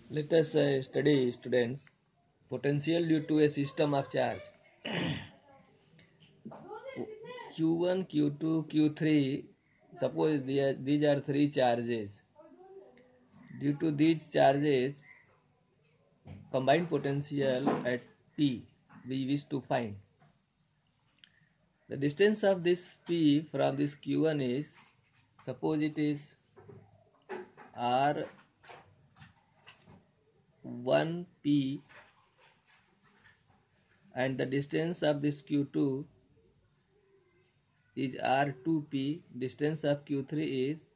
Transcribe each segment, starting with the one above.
Let us study, students, potential due to a system of charge. Q1, Q2, Q3, suppose these are three charges. Due to these charges, combined potential at P we wish to find. The distance of this P from this Q1 is, suppose it is R1P, and the distance of this Q2 is R2P, distance of Q3 is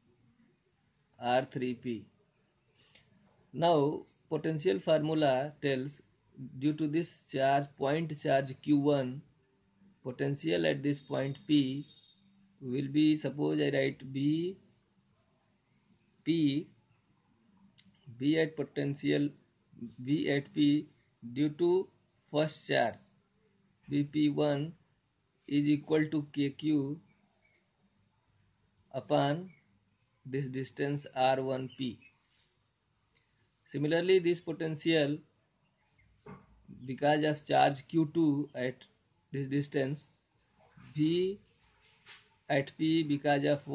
R3P. Now potential formula tells, due to this point charge Q1, potential at this point P will be, suppose I write B at potential V at P due to first charge Bp1 is equal to Kq upon this distance R1P. Similarly, this potential because of charge Q2 at this distance, V at P because of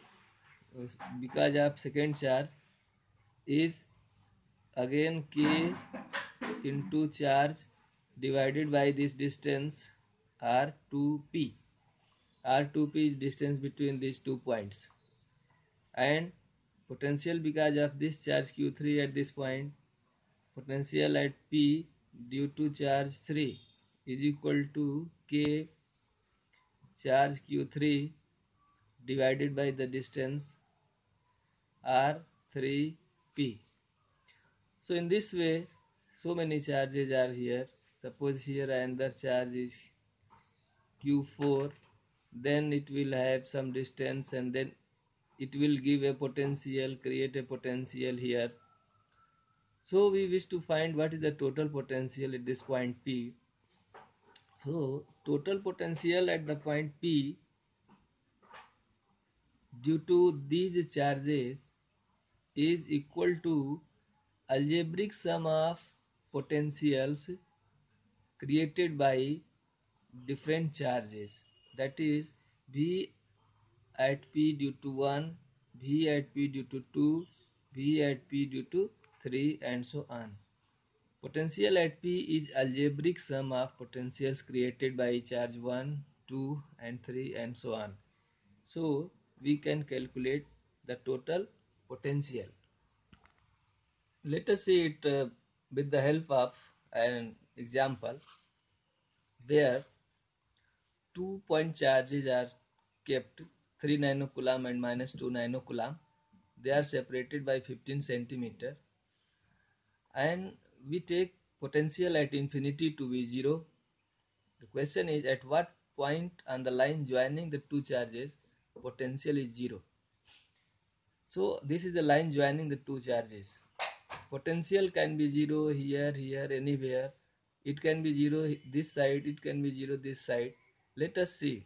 second charge is again K into charge divided by this distance R2P. R2P is distance between these 2 points, and potential because of this charge Q3 at this point, potential at P due to charge 3 is equal to K charge Q3 divided by the distance R3P. So in this way, so many charges are here. Suppose here another charge is Q4, then it will have some distance and then it will give a potential, create a potential here. So we wish to find what is the total potential at this point P. So total potential at the point P due to these charges is equal to algebraic sum of potentials created by different charges, that is V at P due to 1, V at P due to 2, V at P due to 3, and so on. Potential at P is algebraic sum of potentials created by charge 1, 2 and 3 and so on. So we can calculate the total potential. Let us see it with the help of an example where 2 point charges are kept, 3 nanocoulomb and minus 2 nanocoulomb. They are separated by 15 centimeter, and we take potential at infinity to be 0. The question is, at what point on the line joining the two charges potential is 0. So this is the line joining the two charges. Potential can be 0 here, anywhere. It can be 0 this side, it can be 0 this side. Let us see.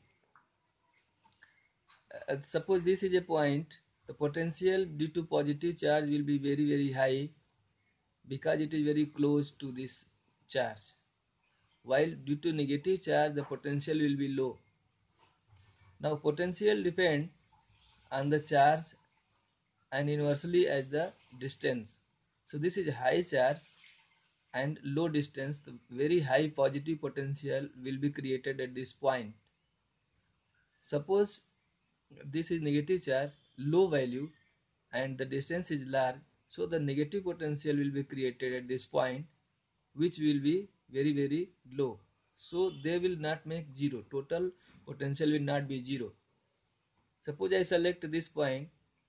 Suppose this is a point, the potential due to positive charge will be very high because it is very close to this charge, while due to negative charge the potential will be low. Now potential depend on the charge and inversely as the distance. So this is high charge and low distance, the very high positive potential will be created at this point. Suppose this is negative charge, low value, and the distance is large, so the negative potential will be created at this point, which will be very low. So they will not make 0. Total potential will not be 0. Suppose I select this point,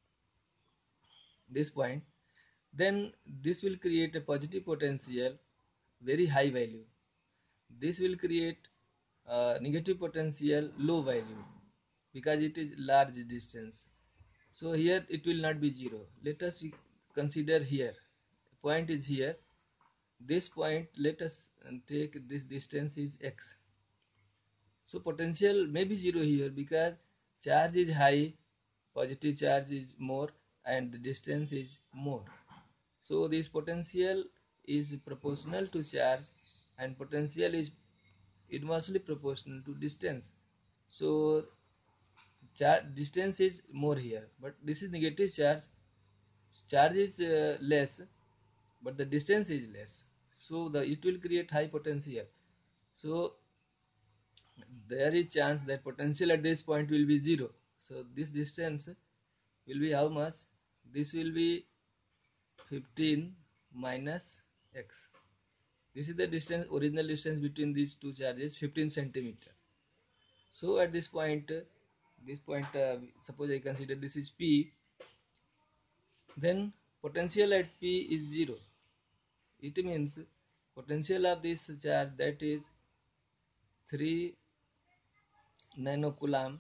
then this will create a positive potential, very high value. This will create negative potential, low value, because it is large distance. So here it will not be 0. Let us consider here, point is here, this point, let us take this distance is x. So potential may be 0 here because charge is high, positive charge is more and the distance is more. So this potential is proportional to charge, and potential is inversely proportional to distance. So distance is more here, but this is negative charge. Charge is less, but the distance is less. So it will create high potential. So there is chance that potential at this point will be 0. So this distance will be how much? This will be 15 minus x. This is the distance, original distance between these two charges, 15 centimeter. So at this point, suppose I consider this is P, then potential at P is 0. It means potential of this charge, that is 3 nanocoulomb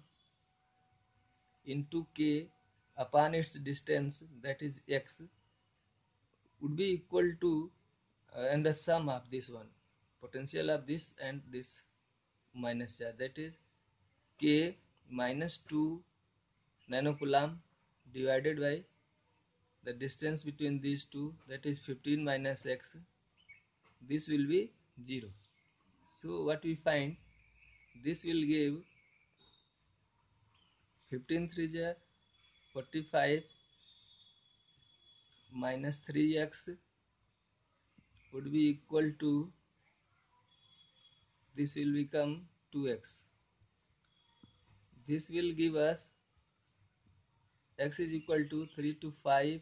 into K upon its distance, that is x, would be equal to and the sum of this one, potential of this and this minus charge, that is K minus 2 nanocoulomb divided by the distance between these two, that is 15 minus x. This will be 0. So what we find, this will give 15 3 45 minus 3x would be equal to, this will become 2x. This will give us x is equal to 3 to 5,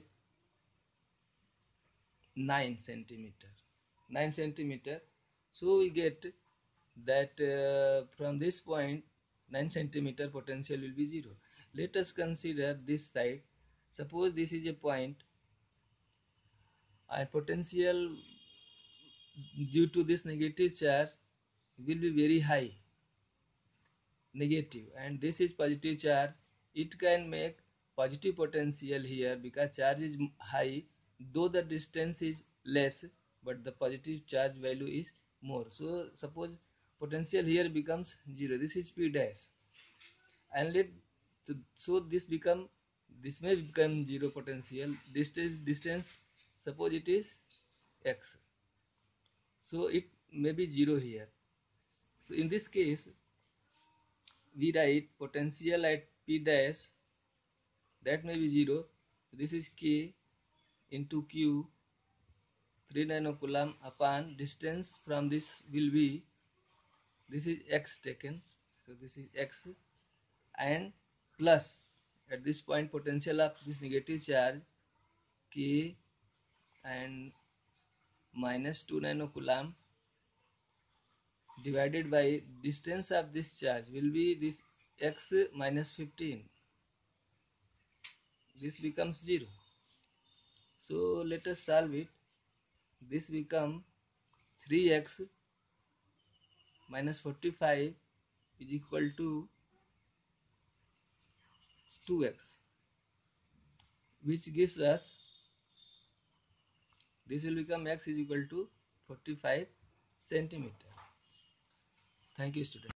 9 centimeter. 9 centimeter. So we get that from this point 9 centimeter potential will be 0. Let us consider this side. Suppose this is a point and potential due to this negative charge will be very high, negative, and this is positive charge. It can make positive potential here because charge is high, though the distance is less, but the positive charge value is more. So suppose potential here becomes 0. This is P dash, and so this may become 0 potential. Distance suppose it is x, so it may be 0 here. So in this case we write potential at P dash, that may be 0. This is K into Q, 3 nanocoulomb upon distance from this will be, this is x taken, so this is x, and plus at this point potential of this negative charge K and minus 2 nanocoulomb divided by distance of this charge will be this x minus 15. This becomes 0. So let us solve it. This become 3x minus 45 is equal to 2x, which gives us, this will become x is equal to 45 centimeter. Thank you, student.